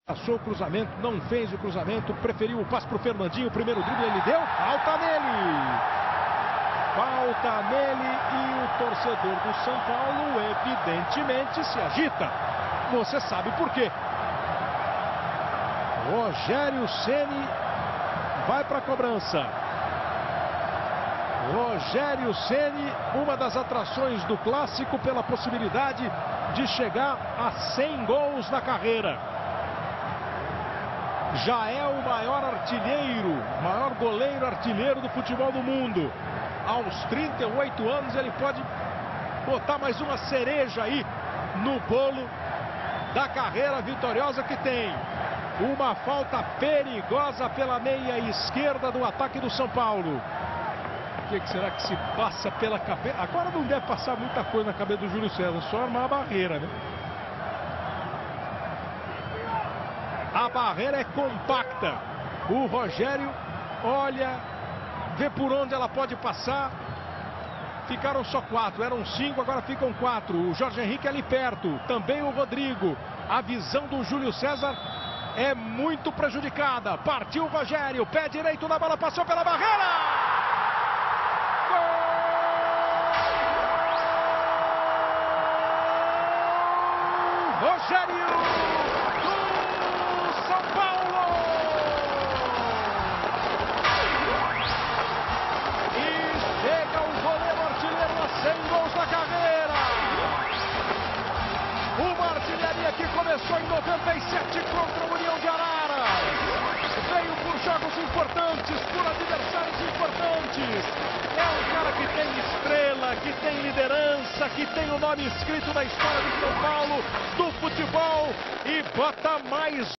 Passou o cruzamento, não fez o cruzamento, preferiu o passe para o Fernandinho, o primeiro drible ele deu, falta nele! Falta nele e o torcedor do São Paulo evidentemente se agita. Você sabe por quê. Rogério Ceni vai para a cobrança. Rogério Ceni, uma das atrações do clássico pela possibilidade de chegar a 100 gols na carreira. Já é o maior artilheiro, maior goleiro artilheiro do futebol do mundo. Aos 38 anos ele pode botar mais uma cereja aí no bolo da carreira vitoriosa que tem. Uma falta perigosa pela meia esquerda do ataque do São Paulo. O que será que se passa pela cabeça? Agora não deve passar muita coisa na cabeça do Júlio César, só armar a barreira, né? A barreira é compacta. O Rogério olha, vê por onde ela pode passar. Ficaram só 4, eram 5, agora ficam 4. O Jorge Henrique ali perto, também o Rodrigo. A visão do Júlio César é muito prejudicada. Partiu o Rogério, pé direito na bola, passou pela barreira. Gol! Rogério! Uma artilharia que começou em 97 contra a União de Araras. Veio por jogos importantes, por adversários importantes. É um cara que tem estrela, que tem liderança, que tem o nome escrito na história do São Paulo, do futebol, e bota mais